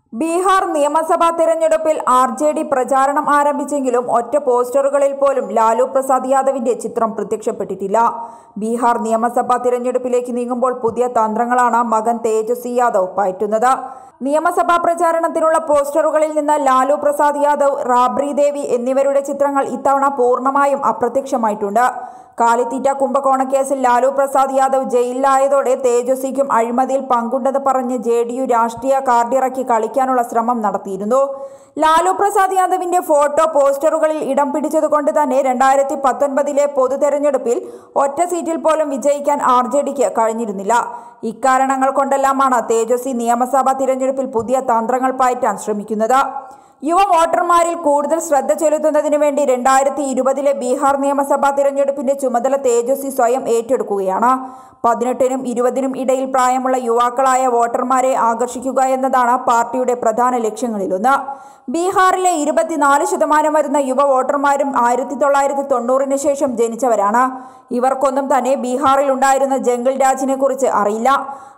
ബീഹാർ നിയമസഭാ തെരഞ്ഞെടുപ്പിൽ ആർ.ജെ.ഡി. പ്രചാരണം ആരംഭിച്ചെങ്കിലും ഒറ്റ പോസ്റ്ററുകളിൽ പോലും ലാലു പ്രസാദ് യാദവിന്റെ ചിത്രം പ്രത്യക്ഷപ്പെട്ടിട്ടില്ല. ബീഹാർ നിയമസഭാ തിരഞ്ഞെടുപ്പിലേക്ക് നീങ്ങുമ്പോൾ പുതിയ തന്ത്രങ്ങളാണ് മകൻ തേജസ്വി യാദവ് പയറ്റുന്നത്. നിയമസഭാ പ്രചാരണത്തിനുള്ള പോസ്റ്ററുകളിൽ നിന്ന് ലാലു പ്രസാദ് യാദവ്, റാബ്രി ദേവി എന്നിവരുടെ ചിത്രങ്ങൾ ഇത്തവണ പൂർണ്ണമായും അപ്രത്യക്ഷമായിട്ടുണ്ട്. കാലിത്തീറ്റ കുംഭകോണക്കേസിൽ ലാലു പ്രസാദ് യാദവ് ജയിലിലായതോടെ തേജസ്വിക്കും അഴിമതിയിൽ പങ്കുണ്ടെന്ന് പറഞ്ഞ് ജെ.ഡി.യു രാഷ്ട്രീയ കാർഡിറക്കി കളിക്കാനുള്ള ശ്രമം നടത്തിയിരുന്നു. ലാലു പ്രസാദ് യാദവിന്റെ ഫോട്ടോ പോസ്റ്ററുകളിൽ ഇടം പിടിച്ചതുകൊണ്ട് തന്നെ 2019 പൊതു തെരഞ്ഞെടുപ്പിൽ ഒറ്റ സീറ്റിൽ പോലും വിജയിക്കാൻ ആർ.ജെ.ഡിക്ക് കഴിഞ്ഞിരുന്നില്ല. ഇക്കാരണങ്ങൾ കൊണ്ടെല്ലാമാണ് തേജസ്വി നിയമസഭാ തിരഞ്ഞെടുപ്പിൽ പുതിയ തന്ത്രങ്ങൾ പയറ്റാൻ ശ്രമിക്കുന്നത്. യുവ വോട്ടർമാരിൽ കൂടുതൽ ശ്രദ്ധ ചെലുത്തുന്നതിനു വേണ്ടി 2020 ബീഹാർ നിയമസഭാ തിരഞ്ഞെടുപ്പിന്റെ ചുമതല തേജസ്വി സ്വയം ഏറ്റെടുക്കുകയാണ്. 18-നും 20-നും ഇടയിൽ പ്രായമുള്ള യുവാക്കളായ വോട്ടർമാരെ ആകർഷിക്കുക എന്നതാണ് പാർട്ടിയുടെ പ്രധാന ലക്ഷ്യങ്ങളിലൊന്ന്. ബീഹാറിലെ 24% വരുന്ന യുവ വോട്ടർമാരും 1990-ന് ശേഷം ജനിച്ചവരാണ്. ഇവർക്കൊന്നും തന്നെ ബീഹാറിൽ ഉണ്ടായിരുന്ന ജംഗിൾ രാജിനെ കുറിച്ച് അറിയില്ല.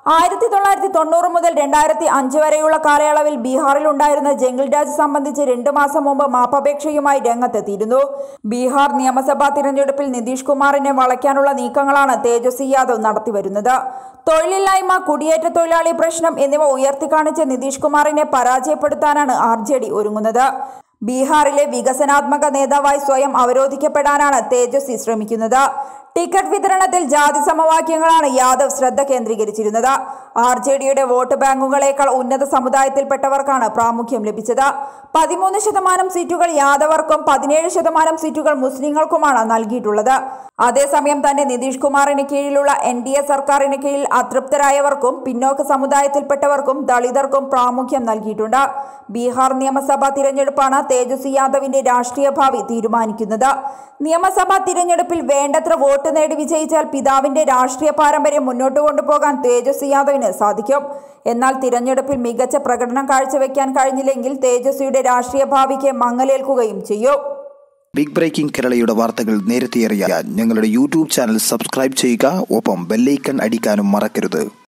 1990 മുതൽ 2005 വരെയുള്ള കാലയളവിൽ ബീഹാറിൽ ഉണ്ടായിരുന്ന ജംഗിൾ രാജ് സംബന്ധിച്ച് 2 മാസം മുമ്പ് മാപ്പപേക്ഷയുമായി രംഗത്തെത്തിയിരുന്നു. ബീഹാർ നിയമസഭാ തിരഞ്ഞെടുപ്പിൽ നിതീഷ് കുമാറിനെ വളയ്ക്കാനുള്ള നീക്കങ്ങളാണ് തേജസ്വി യാദവ് നടത്തിവരുന്നത്. തൊഴിലില്ലായ്മ, കുടിയേറ്റ തൊഴിലാളി പ്രശ്നം എന്നിവ ഉയർത്തിക്കാണിച്ച് നിതീഷ് കുമാറിനെ പരാജയപ്പെടുത്താനാണ് ആർ.ജെ.ഡി. ഒരുങ്ങുന്നത്. ബീഹാറിലെ വികസനാത്മക നേതാവായി സ്വയം അവരോധിക്കപ്പെടാനാണ് തേജസ്വി ശ്രമിക്കുന്നത്. ടിക്കറ്റ് വിതരണത്തിൽ ജാതി സമവാക്യങ്ങളാണ് യാദവ് ശ്രദ്ധ കേന്ദ്രീകരിച്ചിരുന്നത്. ആർ.ജെ.ഡിയുടെ വോട്ട് ബാങ്കുകളേക്കാൾ ഉന്നത സമുദായത്തിൽപ്പെട്ടവർക്കാണ് പ്രാമുഖ്യം ലഭിച്ചത്. 13% സീറ്റുകൾ യാദവർക്കും 17% സീറ്റുകൾ മുസ്ലിങ്ങൾക്കുമാണ് നൽകിയിട്ടുള്ളത്. അതേസമയം തന്നെ നിതീഷ് കുമാറിന് കീഴിലുള്ള NDA സർക്കാരിന് കീഴിൽ അതൃപ്തരായവർക്കും പിന്നോക്ക സമുദായത്തിൽപ്പെട്ടവർക്കും ദളിതർക്കും പ്രാമുഖ്യം നൽകിയിട്ടുണ്ട്. ബീഹാർ നിയമസഭാ തിരഞ്ഞെടുപ്പാണ് തേജസ്വി യാദവിന്റെ രാഷ്ട്രീയ ഭാവി തീരുമാനിക്കുന്നത്. നിയമസഭാ തിരഞ്ഞെടുപ്പിൽ വേണ്ടത്ര വോട്ട് നേടി വിജയിച്ചാൽ പിതാവിന്റെ രാഷ്ട്രീയ പാരമ്പര്യം മുന്നോട്ട് കൊണ്ടുപോകാൻ തേജസ്വി യാദവിന് സാധിക്കും. എന്നാൽ തിരഞ്ഞെടുപ്പിൽ മികച്ച പ്രകടനം കാഴ്ചവെക്കാൻ കഴിഞ്ഞില്ലെങ്കിൽ തേജസ്വിയുടെ രാഷ്ട്രീയ ഭാവിക്ക് മങ്ങലേൽക്കുകയും ചെയ്യും. ബിഗ് ബ്രേക്കിംഗ് കേരളയുടെ വാർത്തകൾ നേരത്തെ അറിയാൻ ഞങ്ങളുടെ യൂട്യൂബ് ചാനൽ സബ്സ്ക്രൈബ് ചെയ്യുക. ഒപ്പം ബെല്ലൈക്കൺ അടിക്കാനും മറക്കരുത്.